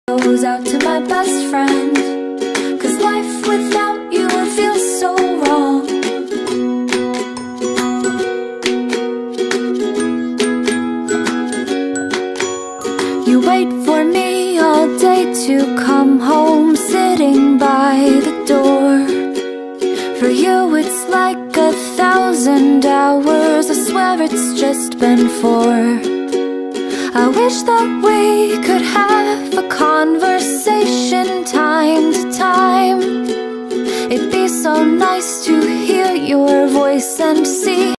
goes out to my best friend, 'cause life without you would feel so wrong. You wait for me all day to come home, sitting by the door. For you it's like 1,000 hours, I swear it's just been 4. I wish that we could have a conversation time to time. It'd be so nice to hear your voice and see